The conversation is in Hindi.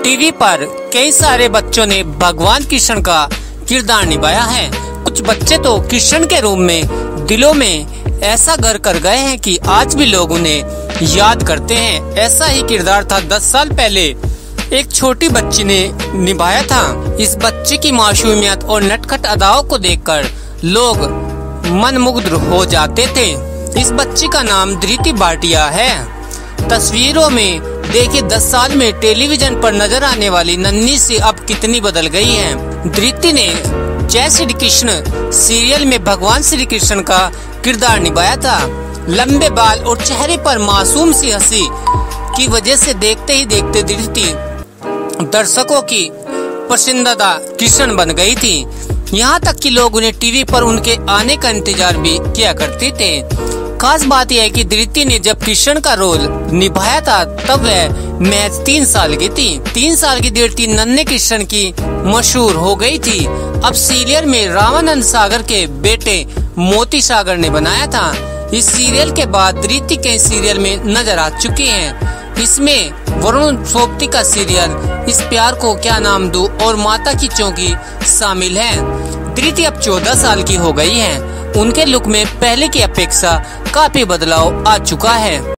टीवी पर कई सारे बच्चों ने भगवान कृष्ण का किरदार निभाया है। कुछ बच्चे तो कृष्ण के रूप में दिलों में ऐसा घर कर गए हैं कि आज भी लोग उन्हें याद करते हैं। ऐसा ही किरदार था 10 साल पहले एक छोटी बच्ची ने निभाया था। इस बच्ची की मासूमियत और नटखट अदाओं को देखकर लोग मंत्रमुग्ध हो जाते थे। इस बच्ची का नाम धृति भाटिया है। तस्वीरों में देखिए 10 साल में टेलीविजन पर नजर आने वाली नन्ही सी अब कितनी बदल गई है। धृति ने जय श्री कृष्ण सीरियल में भगवान श्री कृष्ण का किरदार निभाया था। लंबे बाल और चेहरे पर मासूम सी हंसी की वजह से देखते ही देखते धृति दर्शकों की पसंदीदा कृष्ण बन गई थी। यहाँ तक कि लोग उन्हें टीवी पर उनके आने का इंतजार भी किया करते थे। खास बात यह है कि धृति ने जब कृष्ण का रोल निभाया था तब वह महज 3 साल की थी। 3 साल की धृति नन्हे कृष्ण की मशहूर हो गई थी। अब सीरियल में रामानंद सागर के बेटे मोती सागर ने बनाया था। इस सीरियल के बाद धृति कई सीरियल में नजर आ चुकी हैं। इसमें वरुण सोबती का सीरियल इस प्यार को क्या नाम दूं और माता की चौकी शामिल है। धृति अब 14 साल की हो गई है। उनके लुक में पहले की अपेक्षा काफी बदलाव आ चुका है।